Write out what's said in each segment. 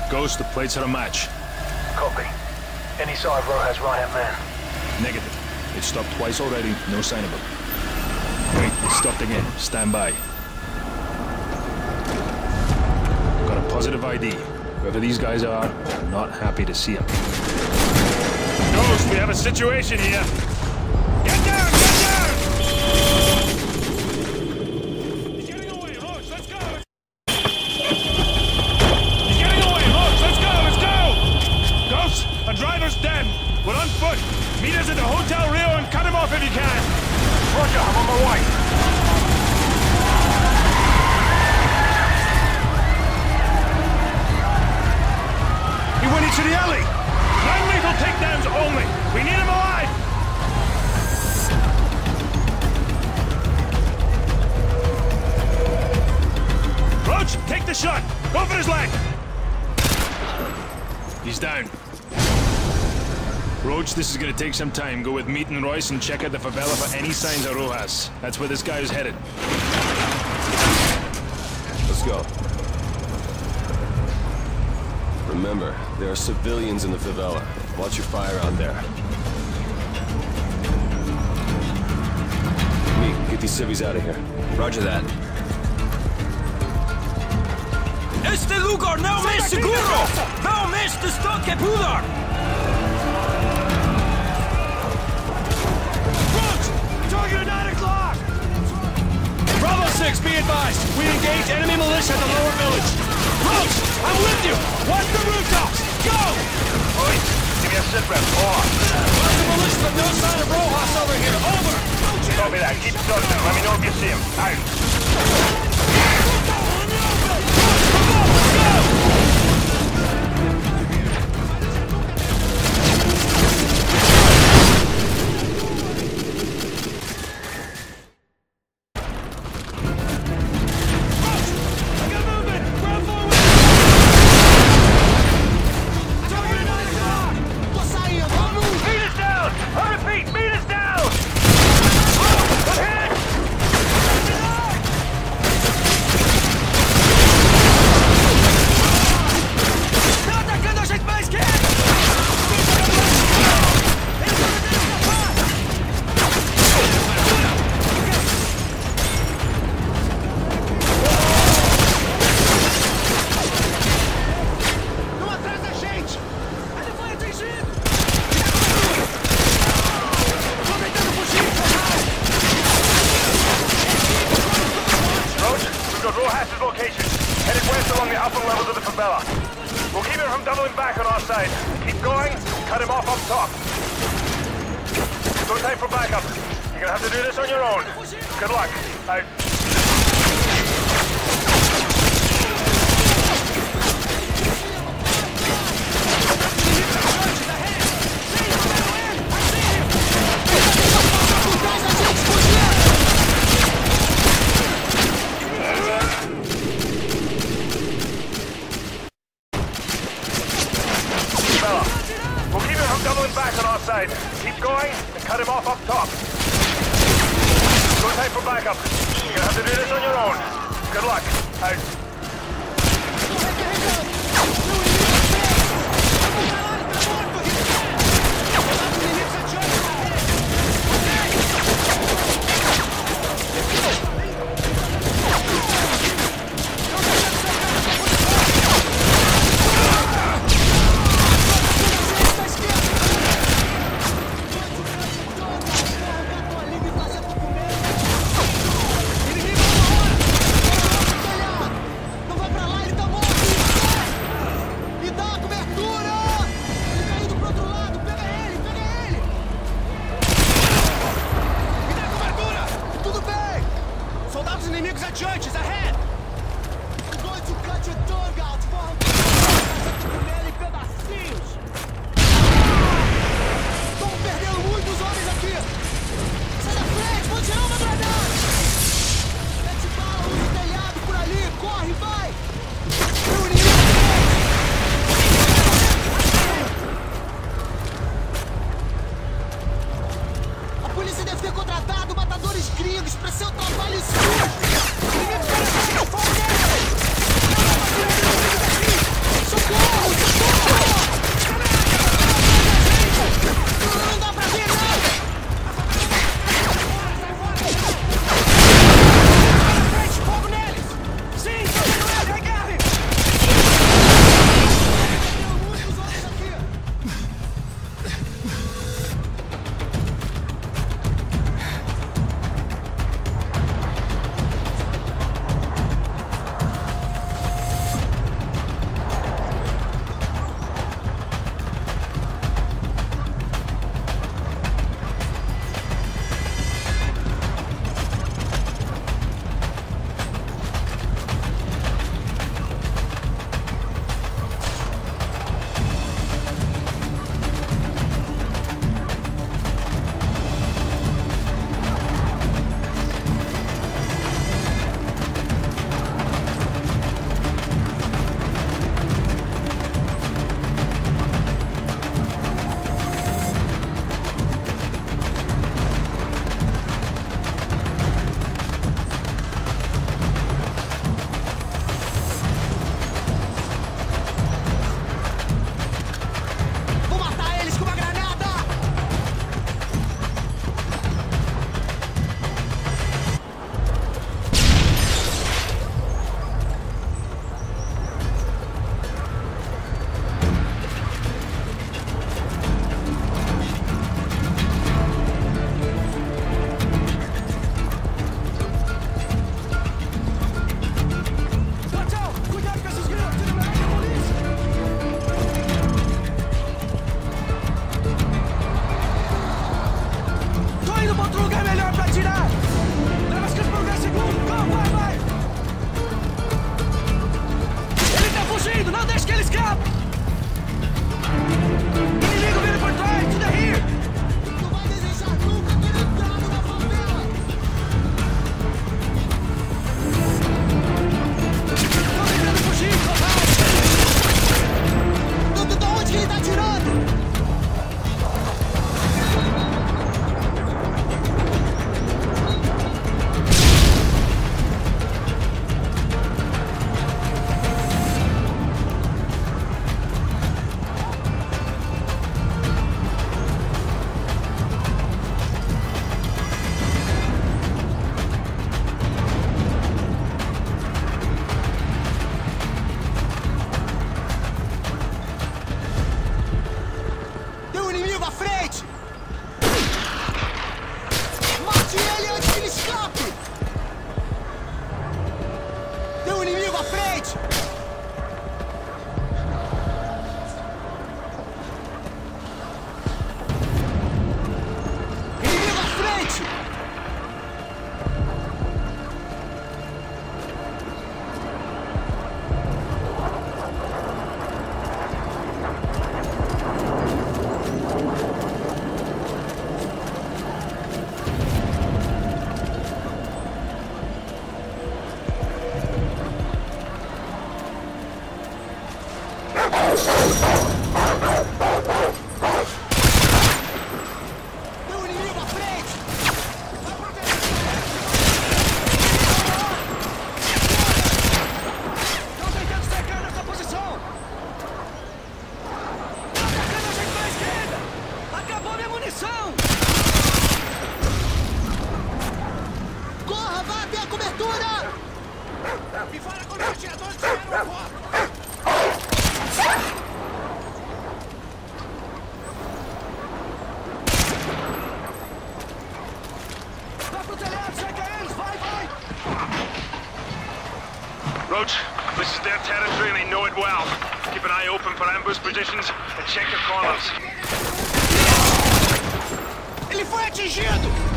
Ghost, the plates are a match. Copy. Any sign of Rojas' right-hand man? Negative. It stopped twice already, no sign of him. Wait, it stopped again. Stand by. Got a positive ID. Whoever these guys are, I'm not happy to see them. Ghost, we have a situation here. Get down! Get down! He's getting away, Roach, let's go! He's getting away, Roach, let's go, let's go! Ghost, a driver's dead. We're on foot. Meet us at the Hotel Rio and cut him off if you can. Roger, I'm on my way. He went into the alley. Non-lethal takedowns only. We need him alive. Roach, take the shot. Go for his leg. He's down. Roach, this is gonna take some time. Go with Meat and Royce and check out the favela for any signs of Rojas. That's where this guy is headed. Let's go. Remember, there are civilians in the favela. Watch your fire out there. Meat, get these civvies out of here. Roger that. Este lugar não é seguro! Vamos destoque pudor! Target at 9 o'clock! Bravo 6, be advised. We engage enemy militia at the lower village. Roach, I'm with you! Watch the rooftops! Go! Oi, give me a sit rep. Lots of militia, but no sign of Rojas over here. Over! Copy that. Keep searching. Let me know if you see him. Out. Keep going, cut him off up top. No time for backup. You're gonna have to do this on your own. Good luck. Out. Keep going and cut him off up top. No time for backup. You're gonna have to do this on your own. Good luck. Out. Socorro! frente! Inimigo à frente! Tem um inimigo à frente! Vai proteger! Estão tentando cercar nossa posição! Tá atacando a gente pra esquerda! Acabou minha munição! Corra, vá até a cobertura! E fala quando os atiradores tiveram a foto! Vai pro telhado, cerca eles! Vai, vai! Roach, this is their territory and they know it well. Keep an eye open for ambush positions and check your corners. Ele foi atingido!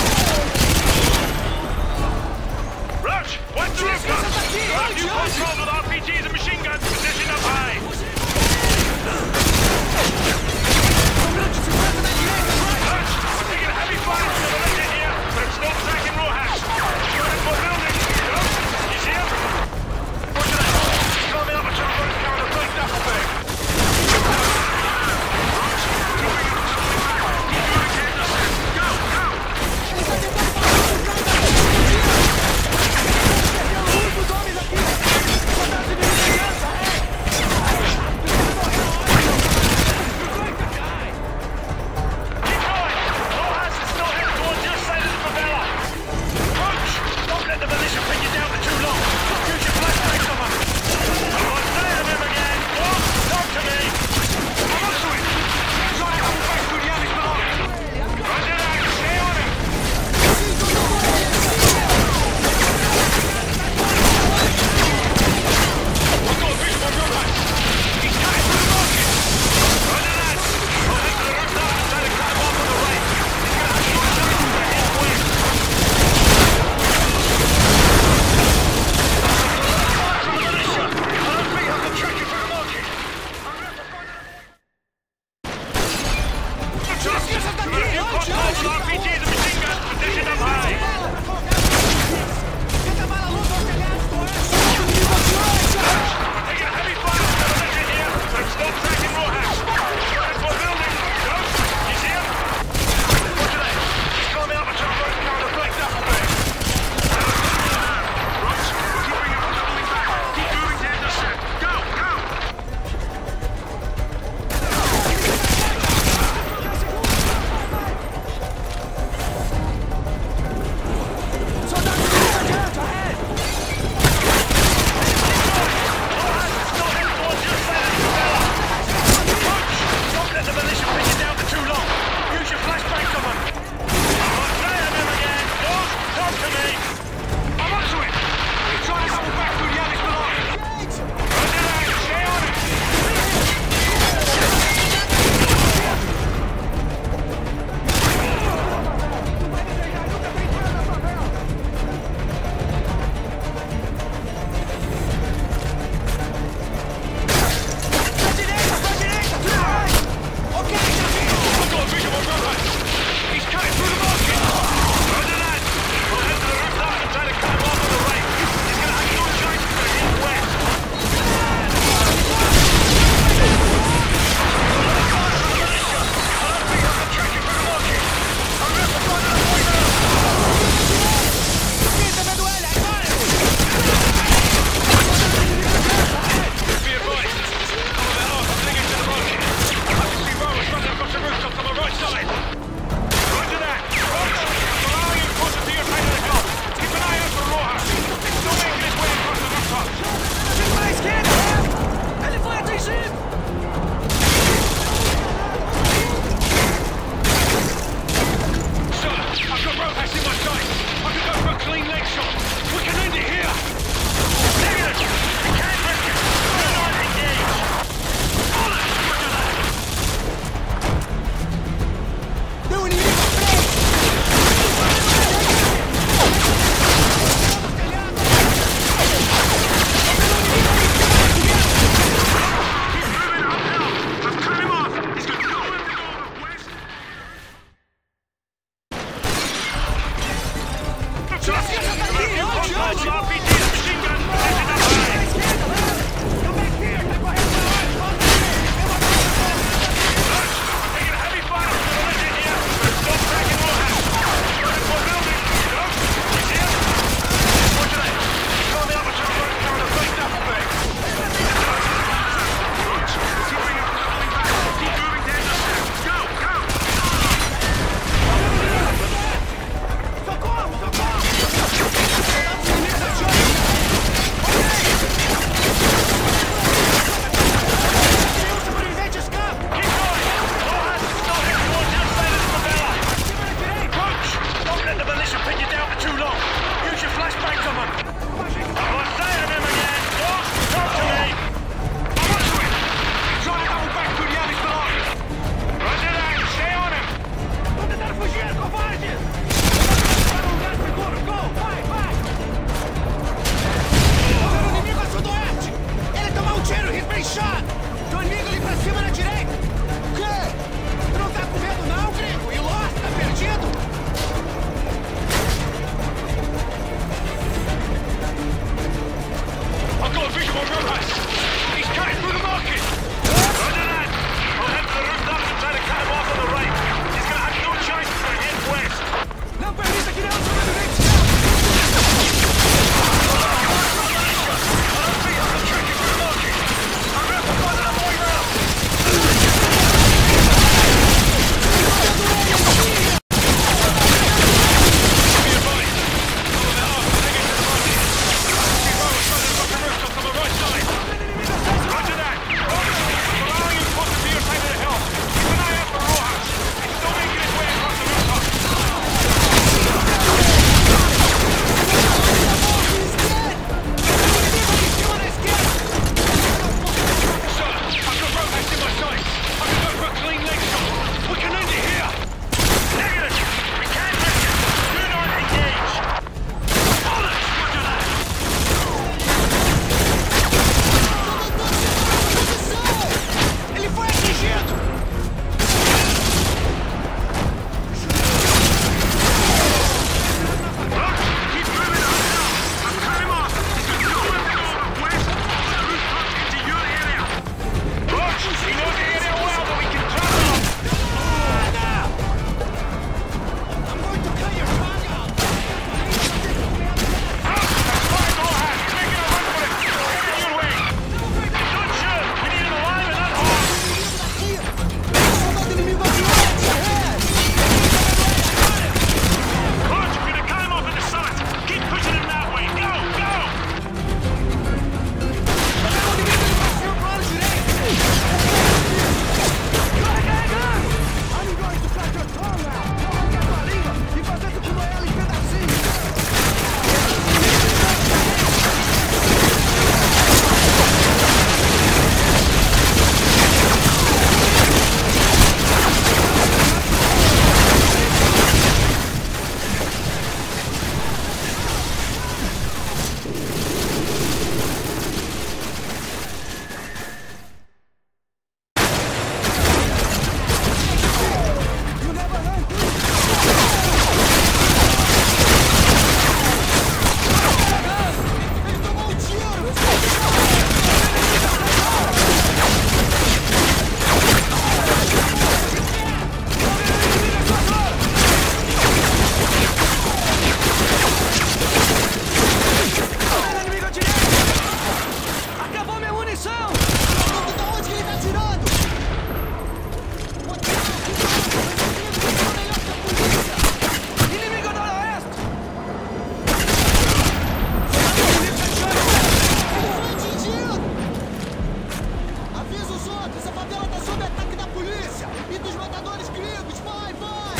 Roach, watch the roof! Esqueça daqui! You control the favela tá sob ataque da polícia e dos matadores gregos. Vai, vai!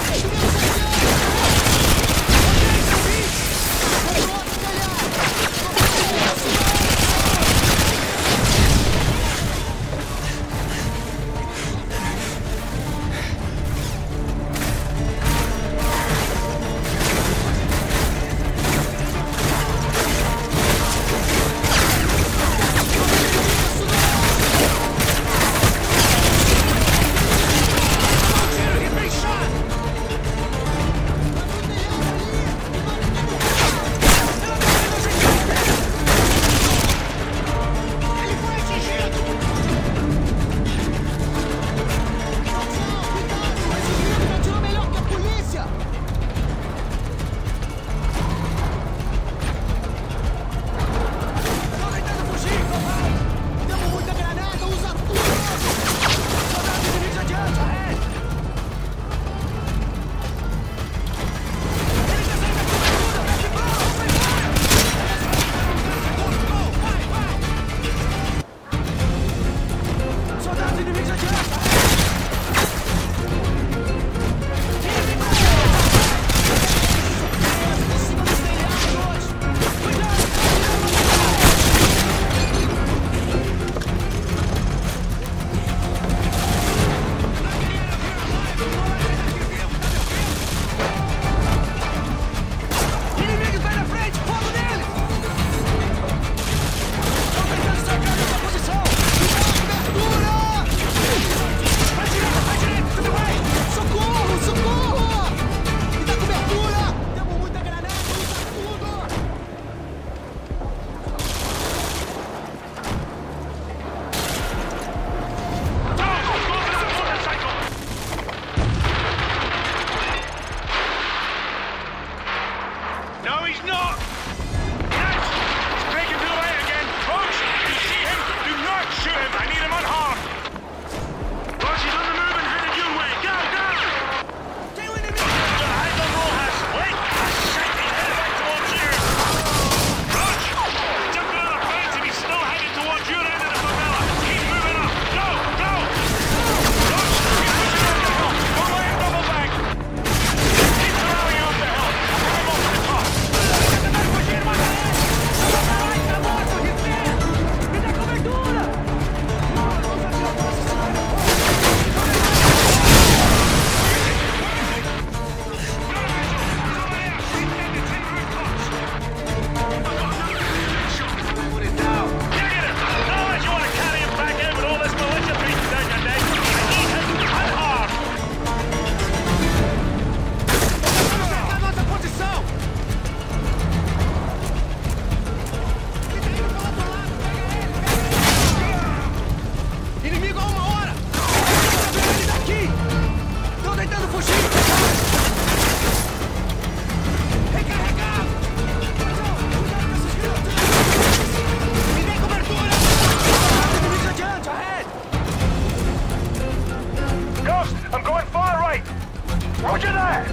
Roger that!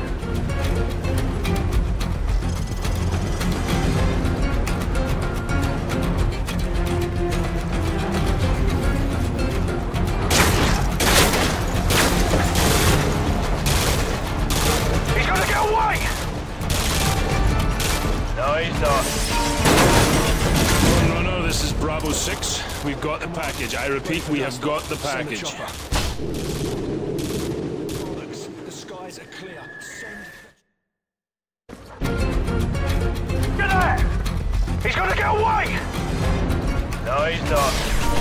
He's gonna get away! No, he's not. No, this is Bravo 6. We've got the package. I repeat, we have got the package. The skies are clear. Get there! He's gonna get away! No, he's not.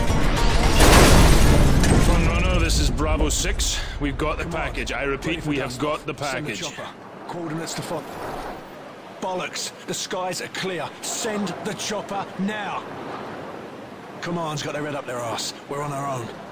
No, this is Bravo 6. We've got the package. I repeat, we have got the package. Send the chopper. Coordinates to follow. Bollocks! The skies are clear. Send the chopper now! Command's got their head up their arse. We're on our own.